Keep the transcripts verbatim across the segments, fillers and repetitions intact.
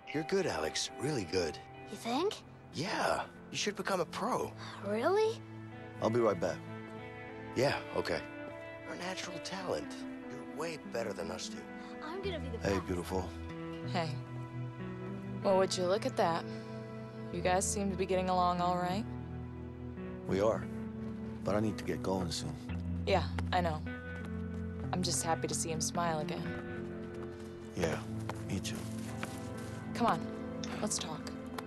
You're good, Alex. Really good. You think? Yeah, you should become a pro. Really? I'll be right back. Yeah, okay. You're a natural talent. You're way better than us two. I'm gonna be the Hey, best. beautiful. Hey. Well, would you look at that? You guys seem to be getting along all right. We are. But I need to get going soon. Yeah, I know. I'm just happy to see him smile again. Yeah, me too. Come on, let's talk.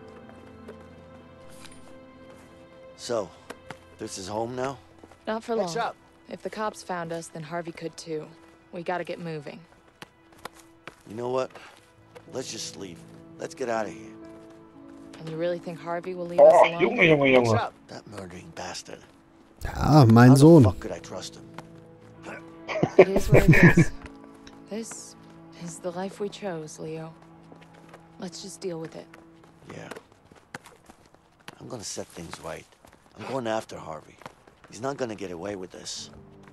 So, this is home now? Not for What's long. up? If the cops found us, then Harvey could too. We gotta get moving. You know what? Let's just leave. Let's get out of here. And you really think Harvey will leave us Oh, alone? Junge, Junge, What's Junge. up? That murdering bastard. Ja, mein How the Sohn. fuck could I trust him? It is what it is. This is the life we chose, Leo. Let's just deal with it. Yeah. I'm gonna set things right. I'm going after Harvey. He's not gonna get away with this.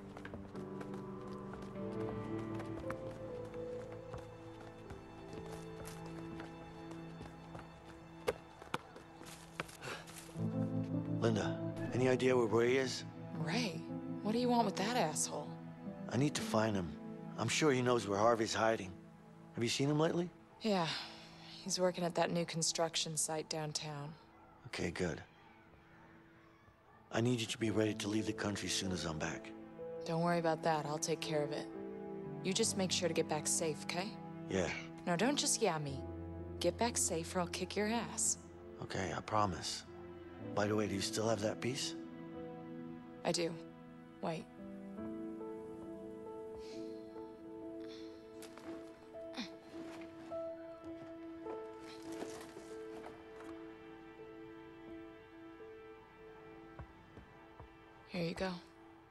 Linda, any idea where Ray is? Ray, what do you want with that asshole? I need to find him. I'm sure he knows where Harvey's hiding. Have you seen him lately? Yeah, he's working at that new construction site downtown. Okay, good. I need you to be ready to leave the country as soon as I'm back. Don't worry about that, I'll take care of it. You just make sure to get back safe, okay? Yeah, No, don't just yeah me. Get back safe or I'll kick your ass. okay, I promise. By the way, do you still have that piece? I do. Wait. Here you go.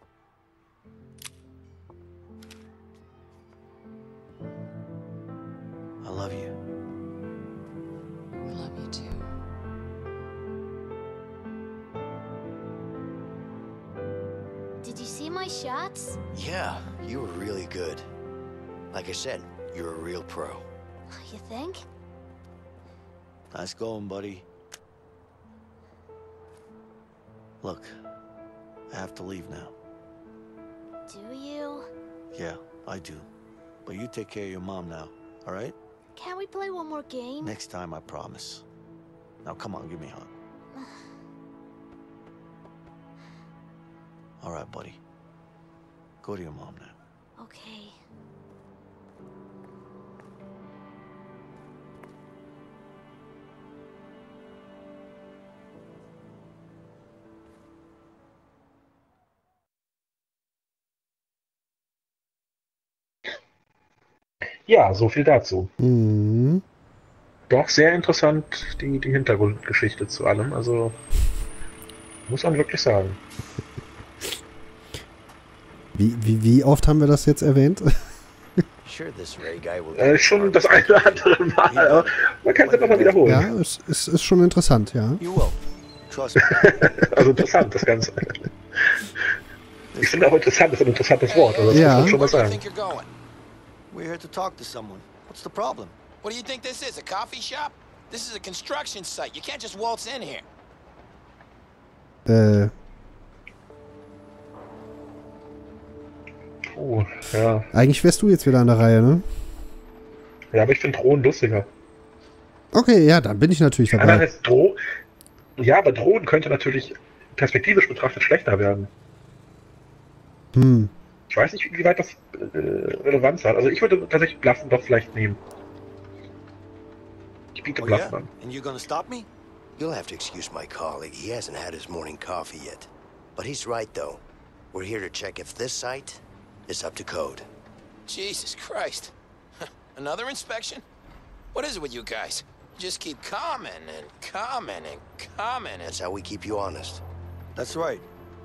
I love you. I love you too. Did you see my shots? Yeah, you were really good. Like I said, you're a real pro. You think? Nice going, buddy. Look, I have to leave now. Do you? Yeah, I do. But you take care of your mom now, all right? Can we play one more game? Next time, I promise. Now, come on, give me a hug. All right, buddy. Go to your mom now. Okay. Ja, so viel dazu. Mhm. Doch sehr interessant, die, die Hintergrundgeschichte zu allem. Also, muss man wirklich sagen. Wie, wie, wie oft haben wir das jetzt erwähnt? Sure, this Ray guy will Äh, schon das eine oder andere Mal. Aber man kann es einfach mal wiederholen. Ja, es, es ist schon interessant, ja. You will. Trust me. Also interessant, das Ganze. Ich finde auch interessant ist ein interessantes Wort. Also das Ja. muss man schon mal Where do you sagen. think you're going? We're here to talk to someone. What's the problem? What do you think this is, a coffee shop? This is a construction site. You can't just waltz in here. Äh, Oh, ja. eigentlich wärst du jetzt wieder an der Reihe, ne? Ja, aber ich finde Drohnen lustiger. Okay, ja, dann bin ich natürlich dabei. Andererseits Droh ja, aber Drohnen könnte natürlich perspektivisch betrachtet schlechter werden. Hm. Ich weiß nicht, wie weit das äh, Relevanz hat. Also ich würde tatsächlich Bluffen doch vielleicht nehmen. Ich biete Oh, yeah? Bluffen an. And you're gonna stop me? You'll have to excuse my colleague. He hasn't had his morning coffee yet. But he's right, though. We're here to check if this site is up to code. Jesus Christ. Another inspection? What is it with you guys? Just keep coming and coming and coming That's and... how we keep you honest. That's right.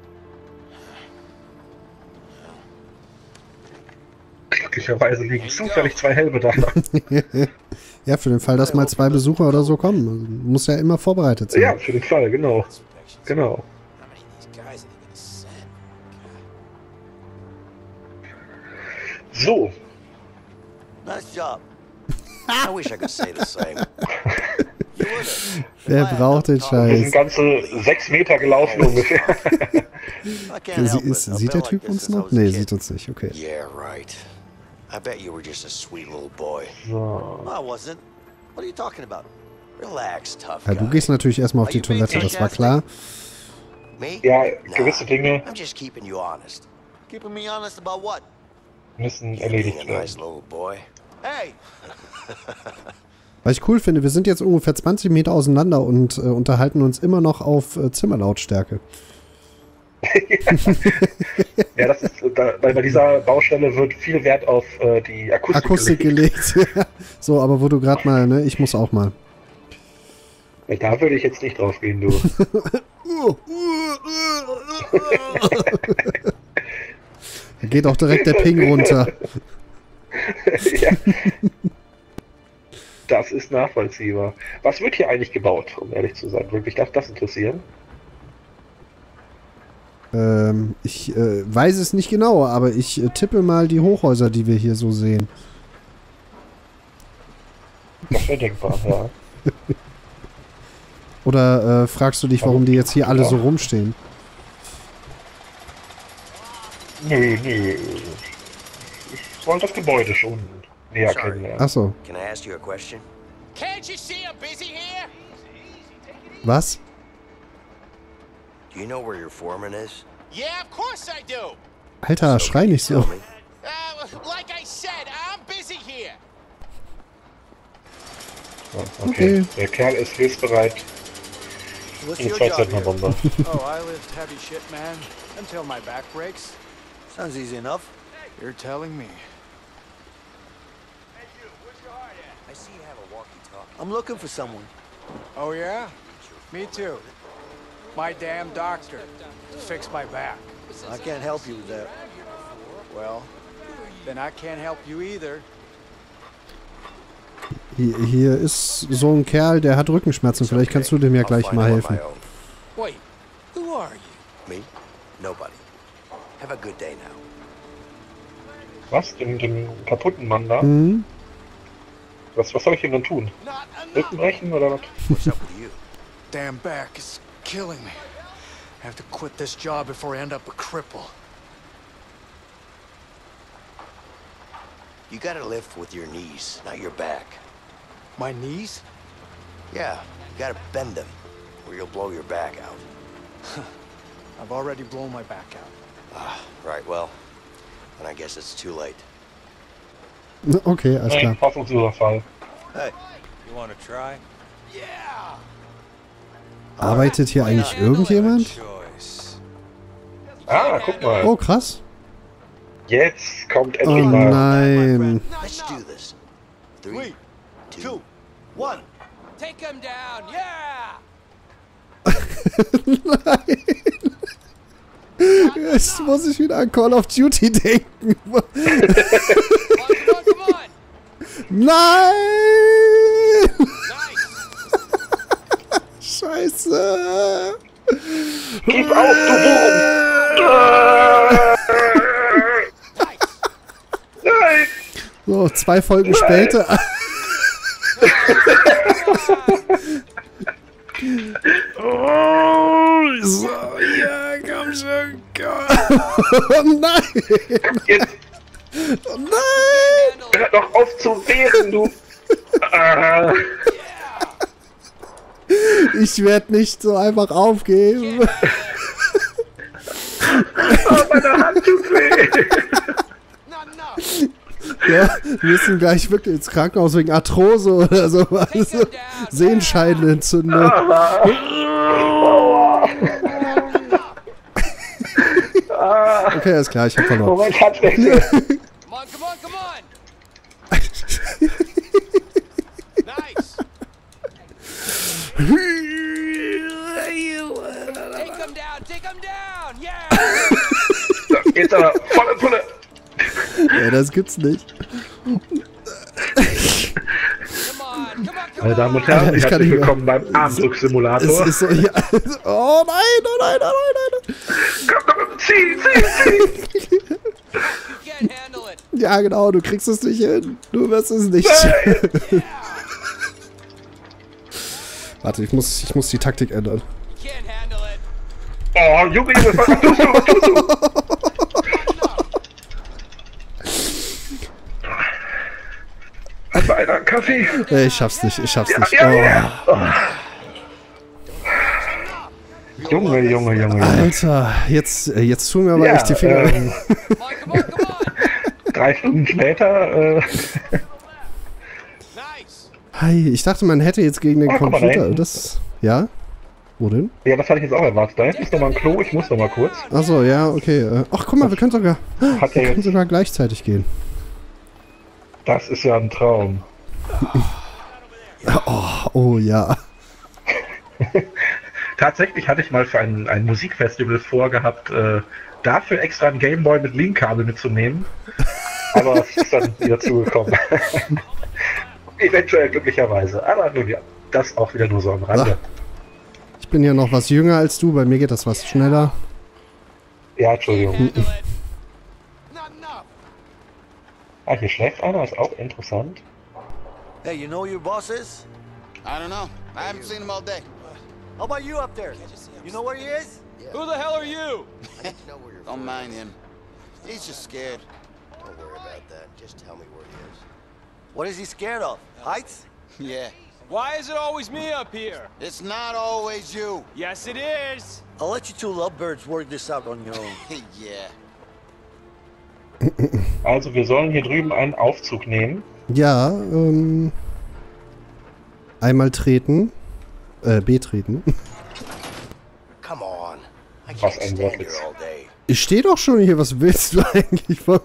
Glücklicherweise liegen zufällig zwei Helme da. Ja, für den Fall, dass mal zwei Besucher oder so kommen. Also, muss ja immer vorbereitet sein. Ja, für den Fall, genau. Inspections. Genau. How many of these guys are they gonna send? So, Nice job. I wish I could say the same. Wer braucht den Wir Scheiß? sind ganze sechs Meter gelaufen ungefähr. Sie, ist, sieht der Typ uns noch? Nee, sieht uns nicht. Okay. Yeah, right. I bet you were just a sweet little boy. So. I wasn't. What are you talking about? Relax, tough Ja, guy. du gehst natürlich erstmal auf die Toilette, das war klar. Me? Ja, Nah, gewisse Dinge I'm just keeping you honest. Keeping me honest about what? müssen You being erledigt a nice werden. little boy. Hey, Was ich cool finde, wir sind jetzt ungefähr zwanzig Meter auseinander und äh, unterhalten uns immer noch auf äh, Zimmerlautstärke. Ja, das ist, da, bei bei dieser Baustelle wird viel Wert auf äh, die Akustik, Akustik gelegt. gelegt. So, aber wo du gerade mal, ne, ich muss auch mal. Da würde ich jetzt nicht drauf gehen, du. Da geht auch direkt der Ping runter. Ja. Das ist nachvollziehbar. Was wird hier eigentlich gebaut, um ehrlich zu sein? Würde mich das, das interessieren? Ähm, ich äh, weiß es nicht genau, aber ich äh, tippe mal die Hochhäuser, die wir hier so sehen. Das wäre denkbar, ja. Oder äh, fragst du dich, warum die jetzt hier alle so rumstehen? Nö, nö. Ich wollte das Gebäude schon näher Sorry. kennenlernen. Achso, Can I ask you a question? Can't you see I'm busy here? was? Do you know where your foreman is? Yeah, of course I do. Alter, So, schrei can you nicht so. tell me? Uh, like I said, I'm busy here. Ja, okay. Okay. Der Kerl ist hilfsbereit. what's Eine your job here? Zwei-Zentner-Bombe. Oh, I lift heavy shit, man, until my back breaks. Sounds easy enough. You're telling me. I see you have a walkie-talkie. I'm looking for someone. Oh, yeah? Me too. My damn doctor to fix my back. I can't help you with that. Well, then I can't help you either. Hier, hier ist so ein Kerl, der hat Rückenschmerzen. Vielleicht kannst du dem ja I'll gleich find mal out on helfen. my own. Wait, who are you? Me? Nobody. Have a good day now. Was? Den, den kaputten Mann da? Mhm. Was, was soll ich ihm denn tun? Not enough. Rücken brechen oder was? What's up with you? Damn back is killing me. I have to quit this job before I end up a cripple. You gotta lift with your knees, not your back. My knees? Yeah, you gotta bend them, or you'll blow your back out. I've already blown my back out. Ah, right, well, then I guess it's too late. Okay, alles Nein, klar. hoffnungsloser Fall. Hey, You want to try? Yeah. Arbeitet hier eigentlich irgendjemand? Choice. Ah, guck mal. Oh, krass. Jetzt kommt Oh endlich mal. nein. Let's do this. Three, two, two, one. Take him down. Yeah. Jetzt muss ich wieder an Call of Duty denken. Come on, come on, come on. Nein! Nice. Scheiße! Gib auf, du Wurm! Nein! So, zwei Folgen später. Oh, so, ja, komm schon, komm. Oh nein! Jetzt Oh nein! hör doch auf zu wehren, du! Ah. Ich werde nicht so einfach aufgeben. Oh, meine Hand tut weh! Not enough. Ja, wir müssen gleich wirklich ins Krankenhaus wegen Arthrose oder sowas. Take him down. Sehenscheidenentzündung. Okay, alles klar, ich hab verloren. Moment, hat wechseln. Come on, come on, come on. Nice. Take him down, take him down. Yeah. Jetzt aber volle Pulle! Ja, das gibt's nicht. Come on, come on, come Meine Damen und on. Herren, Ich kann herzlich nicht mehr. willkommen beim Es Armdrücksimulator. ist so, ja. Oh nein, oh nein, oh nein, oh Komm, komm, zieh, zieh, zieh! You can't handle it. nein. Ja, genau, du kriegst es nicht hin. Du wirst es nicht. Warte, ich muss, ich muss die Taktik ändern. Can't handle it. Oh, Junge, Junge, was tust du, was tust du? Hat mal einer einen Kaffee? Äh, Ich schaff's nicht, ich schaff's nicht. Ja, Oh. ja. Oh. Junge, Junge, Junge, Junge. Alter, jetzt, äh, jetzt tun mir aber Ja, echt die Finger. ähm, Come on, come on, come on. drei Stunden später, äh, Nice. Hi, ich dachte, man hätte jetzt gegen den Oh, guck mal, da Computer. hinten. Das. Ja? Wo denn? ja, das hatte ich jetzt auch erwartet. Da hinten ist noch mal ein Klo, ich muss noch mal kurz. Achso, ja, okay. äh, Ach, guck mal, wir können sogar. Hat Wir er können jetzt, sogar gleichzeitig gehen. das ist ja ein Traum. Oh, oh ja. Tatsächlich hatte ich mal für ein, ein Musikfestival vorgehabt, äh, dafür extra ein Gameboy mit Link-Kabel mitzunehmen. Aber es ist dann wieder zugekommen. Eventuell glücklicherweise. Aber nun ja, das auch wieder nur so am Rande. Ich bin ja noch was jünger als du, bei mir geht das was schneller. Ja, Entschuldigung. Handle it. Not enough. Ah, hier schläft einer, ist auch interessant. Hey, you know who your boss is? I don't know. I haven't seen him all day. How about you up there? You know where he is? Who the hell are you? I need to know where you're Don't from. mind him. He's just scared. Don't worry about that. Just tell me where he is. What is he scared of? Heights? Yeah. Why is it always me up here? It's not always you. Yes, it is. I'll let you two lovebirds work this out on your own. Yeah. Also wir sollen hier drüben einen Aufzug nehmen. Ja, ähm. Einmal treten. Äh, betreten. Come on. I Was can't ein stand here Wortwitz. all day. Ich stehe doch schon hier, was willst du eigentlich von.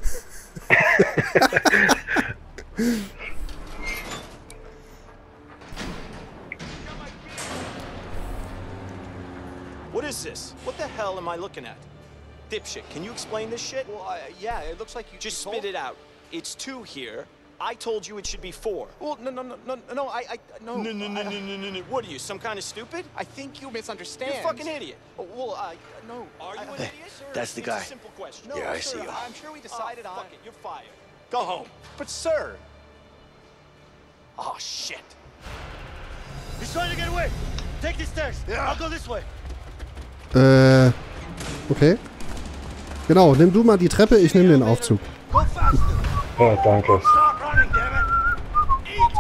What is this? What the hell am I looking at? Dipshit, can you explain this shit? Well, uh, yeah, it looks like you Just you spit told- it out. It's two here. I told you it should be four. Well, no, no, no, no, no, I, I, no. No, no, no, I- no, no, no, no. What are you, some kind of stupid? I think you misunderstand. You're a fucking idiot. Oh, well, I, no. Are you I- an I- idiot? Sir? That's the It's guy. a simple question. No, Yeah, I sir, see him. I'm sure we decided oh, on. fuck it, you're fired. Go home. But, sir. Oh, shit. He's trying to get away. Take the stairs. I'll go this way. Äh. Okay. Genau, nimm du mal die Treppe, ich nehme den Aufzug. Go faster. Ja, danke. Stop running, damn it. Eat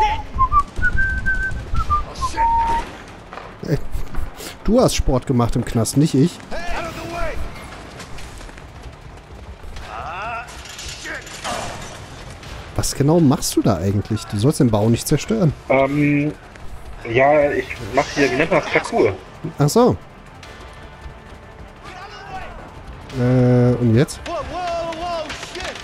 shit! Oh, shit. Du hast Sport gemacht im Knast, nicht ich. Hey, out of the way. Ah, shit. Was genau machst du da eigentlich? Du sollst den Bau nicht zerstören. Ähm, ja, ich mach hier, wie nennt man das, Parcours. Ach so. Äh, und jetzt? Whoa, whoa, whoa, shit.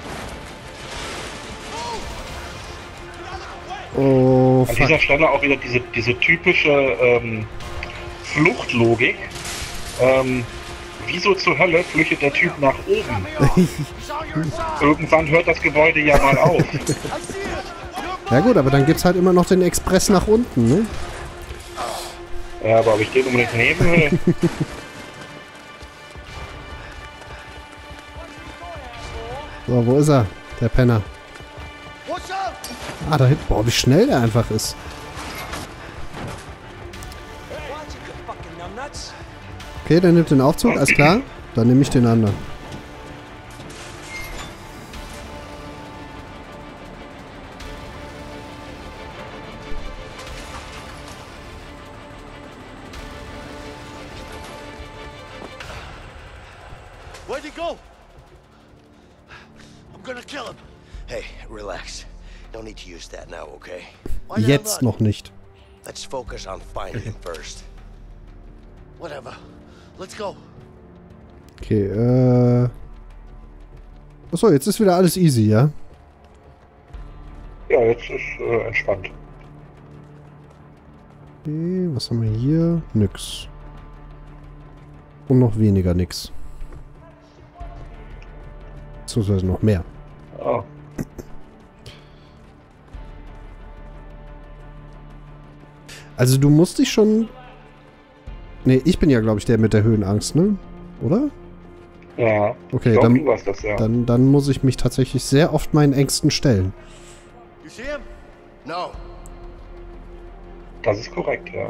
Oh, An dieser fuck. Stelle auch wieder diese, diese typische ähm, Fluchtlogik. Ähm, wieso zur Hölle flüchtet der Typ nach oben? Irgendwann hört das Gebäude ja mal auf. Ja gut, aber dann gibt's halt immer noch den Express nach unten, ne? Ja, aber ob ich den unbedingt nehmen will? So, wo ist er? Der Penner. What's up? Ah, da hinten. Boah, wie schnell der einfach ist. Watch it, you fucking numbnuts. Okay, der nimmt den Aufzug, alles klar. Dann nehme ich den anderen. Where'd he go? I'm gonna kill him. Hey, relax. No need to use that now, okay? Why did I Jetzt run? noch nicht. Let's focus on finding him first. Whatever. Let's go. Okay, äh... Achso, jetzt ist wieder alles easy, ja? Ja, jetzt ist äh, entspannt. Okay, was haben wir hier? Nix. Und noch weniger nix. Beziehungsweise noch mehr. Oh. Also du musst dich schon... Ne, ich bin ja, glaube ich, der mit der Höhenangst, ne? Oder? Ja. Okay, ich glaub, dann, du warst das, ja. dann, dann muss ich mich tatsächlich sehr oft meinen Ängsten stellen. You see him? No. Das ist korrekt, ja.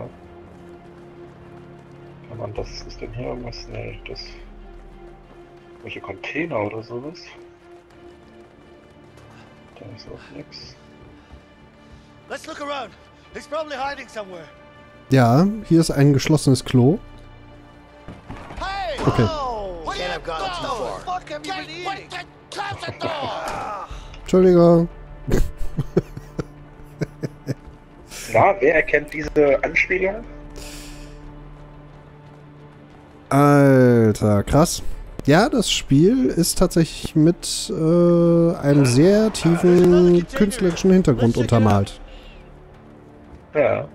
Kann man das, ist denn hier irgendwas? Nee, das... Welche Container oder sowas? Da ist auch nix. Let's look around. He's probably hiding somewhere. Ja, hier ist ein geschlossenes Klo. Hey! Okay. Oh, Can't have gone too far. fuck have you been eating? Close the door! Entschuldigung. Na, wer erkennt diese Anspielung? Alter, krass. Ja, das Spiel ist tatsächlich mit äh, einem sehr tiefen künstlerischen Hintergrund untermalt. Ja.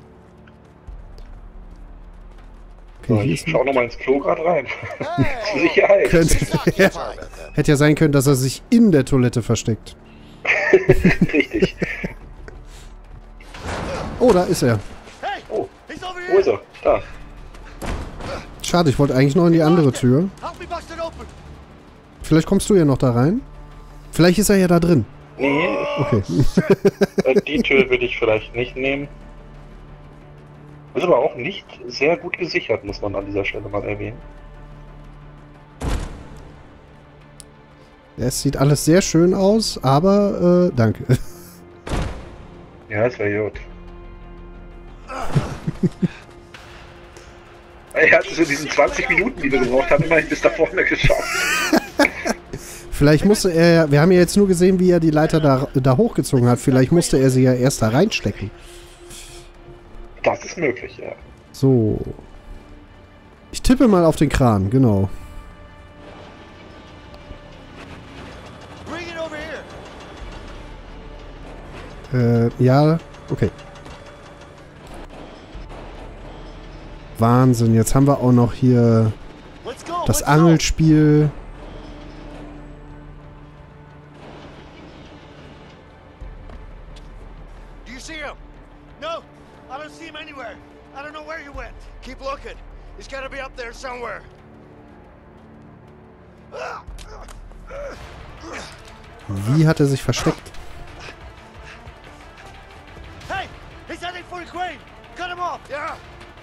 So, Okay, hier ich ist schau nochmal ins Klo gerade rein. Zur Sicherheit. könnte, ja, hätte ja sein können, dass er sich in der Toilette versteckt. Richtig. Oh, da ist er. Hey! Oh, He's over wo ist here! er? Da. Schade, ich wollte eigentlich noch in die andere Tür. Help me bust it open! Vielleicht kommst du ja noch da rein. Vielleicht ist er ja da drin. Nee, Okay. äh, die Tür würde ich vielleicht nicht nehmen. Ist aber auch nicht sehr gut gesichert, muss man an dieser Stelle mal erwähnen. Es sieht alles sehr schön aus, aber äh, danke. Ja, das wäre gut. Er hat so diesen zwanzig Minuten, die wir gebraucht haben, immerhin bis da vorne geschafft. Vielleicht musste er ja, wir haben ja jetzt nur gesehen, wie er die Leiter da, da hochgezogen hat. Vielleicht musste er sie ja erst da reinstecken. Das ist möglich, ja. So. Ich tippe mal auf den Kran, genau. Bring it over here! Äh, ja, okay. Wahnsinn, jetzt haben wir auch noch hier Let's go! das let's go. Angelspiel. Do you see him? No, I don't see him anywhere. I don't know where he went. Keep looking. He's gotta be up there somewhere. Wie hat er sich versteckt? Hey, he's heading for the crane. Cut him off. Yeah.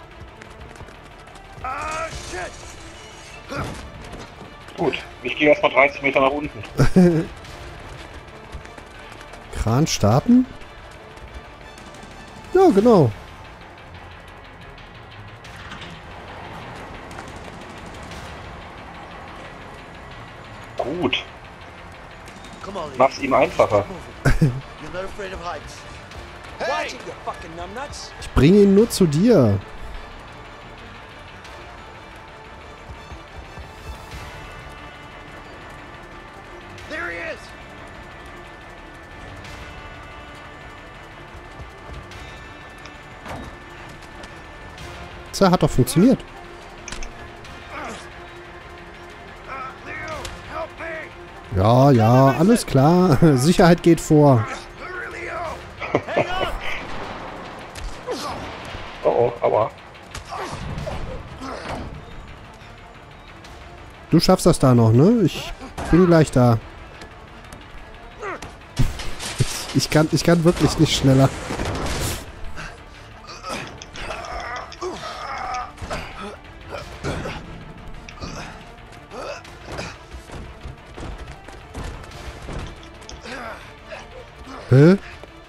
Ah, shit. Gut, ich gehe erstmal dreißig Meter nach unten. Kran starten? Ja, genau. Gut, Come on, Lee. mach's ihm einfacher. You're not afraid of heights. Watch it, you fucking numbnuts. Ich bringe ihn nur zu dir. There he is. Das hat doch funktioniert. Leo, help me. Ja, ja, alles klar. Sicherheit geht vor. Leo. Hang on. Oh, oh, aua. Du schaffst das da noch, ne? Ich bin gleich da. Ich kann, ich kann wirklich nicht schneller. Hä?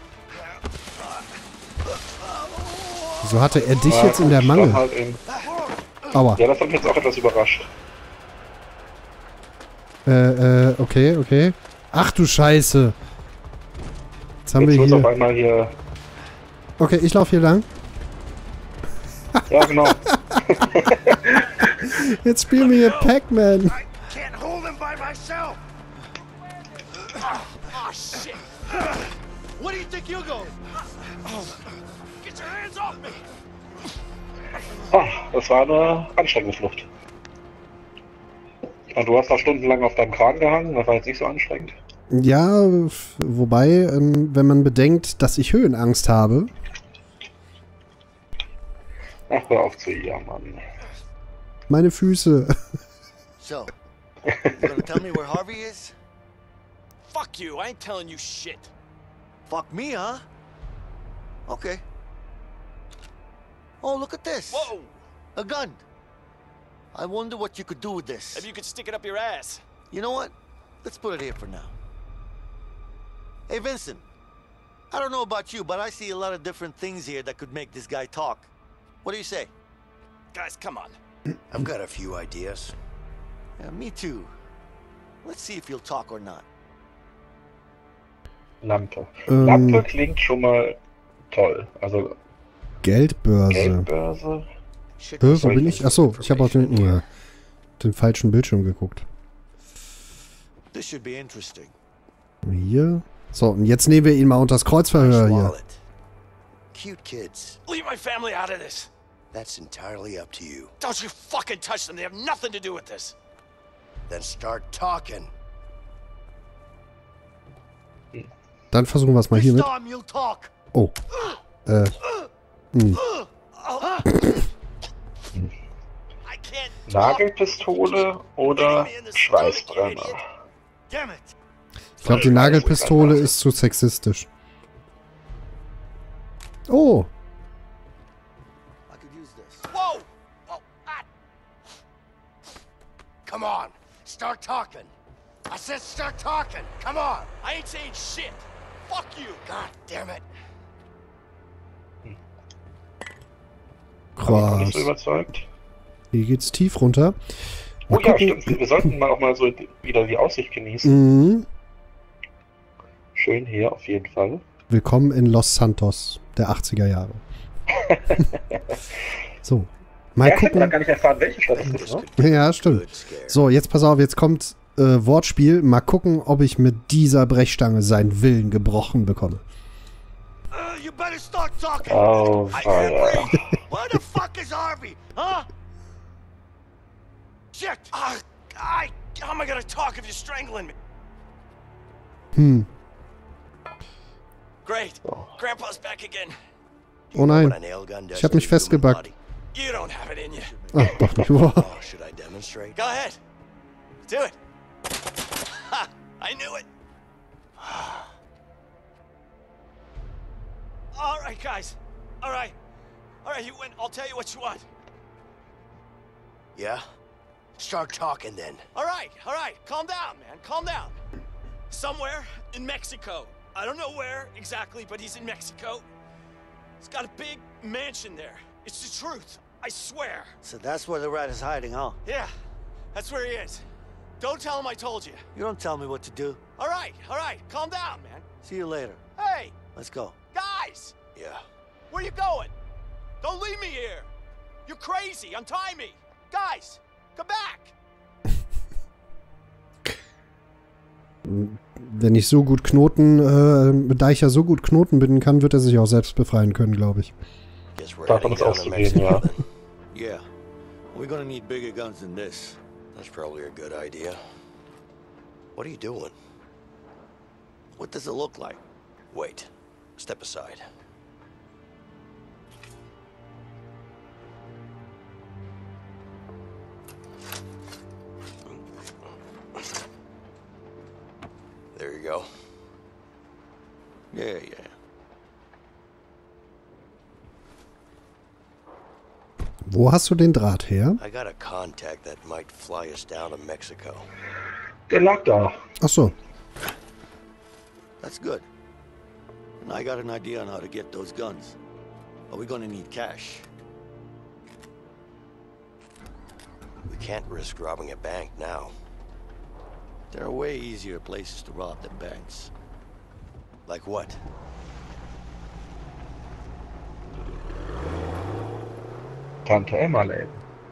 Wieso hatte er dich Ja, jetzt in der gut, Mangel? dann Halt eben. Aua. Ja, das hat mich jetzt auch etwas überrascht. Äh, äh, okay, okay. Ach du Scheiße. Jetzt haben Jetzt wir wird's auf hier... einmal hier... Okay, ich laufe hier lang. Ja, genau. Jetzt spielen wir hier Pac-Man. I can't hold him by myself. Oh, shit. What do you think you're going? Get your hands off me. Ah, das war eine anstrengende Flucht. Ich meine, du hast da stundenlang auf deinem Kran gehangen, das war jetzt nicht so anstrengend. Ja, f- wobei, ähm, wenn man bedenkt, dass ich Höhenangst habe. Ach, hör auf zu ihr, Mann. Meine Füße. So, you gonna tell me where Harvey is? Fuck you, I ain't telling you shit. Fuck me, huh? Okay. Oh, look at this. Whoa! A gun. I wonder what you could do with this. If you could stick it up your ass. You know what? Let's put it here for now. Hey, Vincent. I don't know about you, but I see a lot of different things here that could make this guy talk. What do you say? Guys, come on. I've got a few ideas. Yeah, me too. Let's see if he'll talk or not. Lampe. Ähm. Lampe klingt schon mal toll. Also Geldbörse. Geldbörse. Äh, wo bin ich? Achso, ich habe auf den, äh, den falschen Bildschirm geguckt. This should be interesting. Hier. So, und jetzt nehmen wir ihn mal unter das Kreuzverhör hier. Cute kids. Leave my family out of this. That's entirely up to you. Don't you fucking touch them. They have nothing to do with this. Then start talking. Dann versuchen wir es mal hier mit. Storm, you'll talk. Oh. Äh. Hm. Nagelpistole oder Schweißbrenner? Damn it. Ich glaube, die Nagelpistole ist zu sexistisch. Oh. I could use this. Whoa! Oh, ah. Come on. Start talking. I said start talking. Come on. I ain't saying shit. Fuck you. God damn it. Bin ich Krass. so überzeugt. Hier geht's tief runter. Mal Oh ja, gucken. stimmt. Wir sollten mal auch mal so wieder die Aussicht genießen. Mhm. Schön hier auf jeden Fall. Willkommen in Los Santos der achtziger Jahre. So. Mal Ja, ich hätte gucken. noch gar nicht erfahren, welche Stadt es ist, ne? Ja, stimmt. So, jetzt pass auf, jetzt kommt äh, Wortspiel. Mal gucken, ob ich mit dieser Brechstange seinen Willen gebrochen bekomme. Uh, you better start talking. Oh, I can't Feuer. wait. Where the fuck is Harvey? Huh? Shit! Ah, I, how am I gonna talk if you're strangling me? Hm. Great. Grandpa's back again. Oh nein. Ich habe mich festgebackt. You don't have it in you. Ah, doch nicht. Wow. Oh, should I demonstrate? Go ahead. Do it. Ha! I knew it. All right, guys. All right. All right, you win. I'll tell you what you want. Yeah? Start talking then. All right, all right. Calm down, man. Calm down. Somewhere in Mexico. I don't know where exactly, but he's in Mexico. He's got a big mansion there. It's the truth. I swear. So that's where the rat is hiding, huh? Yeah, that's where he is. Don't tell him I told you. You don't tell me what to do. All right, all right. Calm down, man. See you later. Hey, Let's go. guys! Yeah. Where you going? Don't leave me here. You're crazy. Untie me. Guys, come back. Wenn ich so gut Knoten, äh, da ich ja so gut Knoten binden kann, wird er sich auch selbst befreien können, glaube ich. Guess we're Davon heading ist down to auszugehen, ja. Mexico then. Yeah. We're gonna need bigger guns than this. That's probably a good idea. What are you doing? What does it look like? Wait. Step aside. There you go. Yeah, yeah. Wo hast du den Draht her? I got a contact that might fly us down to Mexico. Der lag da. Ach so. That's good. And I got an idea on how to get those guns. But we're gonna need cash. We can't risk robbing a bank now. There are way easier places to rob than banks. Like what? Tante Emma Läden.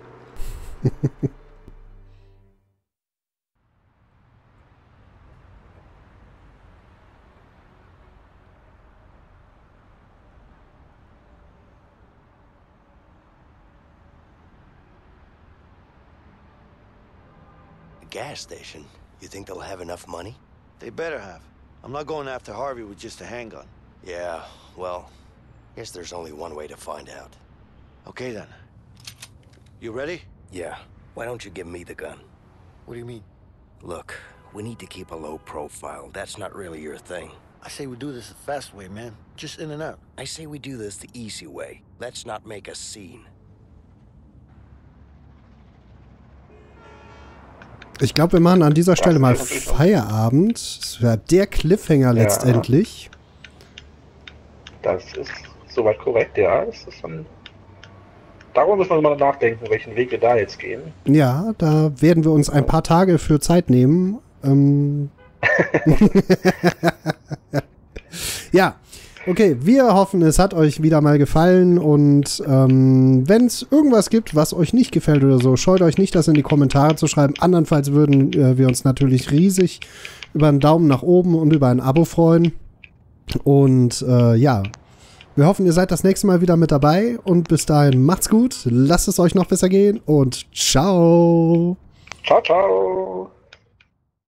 A gas station? You think they'll have enough money? They better have. I'm not going after Harvey with just a handgun. Yeah, well, guess there's only one way to find out. Okay then. You ready? Yeah. Why don't you give me the gun? What do you mean? Look, we need to keep a low profile. That's not really your thing. I say we do this the fast way, man. Just in and out. I say we do this the easy way. Let's not make a scene. Ich glaube, wir machen an dieser Stelle mal Feierabend. Das wäre der Cliffhanger letztendlich. Das ist soweit korrekt, ja. Das ist dann Darüber müssen wir mal nachdenken, welchen Weg wir da jetzt gehen. Ja, da werden wir uns ein paar Tage für Zeit nehmen. Ähm ja, okay, wir hoffen, es hat euch wieder mal gefallen und ähm, wenn es irgendwas gibt, was euch nicht gefällt oder so, scheut euch nicht, das in die Kommentare zu schreiben. Andernfalls würden äh, wir uns natürlich riesig über einen Daumen nach oben und über ein Abo freuen. Und äh, ja, wir hoffen, ihr seid das nächste Mal wieder mit dabei und bis dahin macht's gut, lasst es euch noch besser gehen und ciao. Ciao, ciao.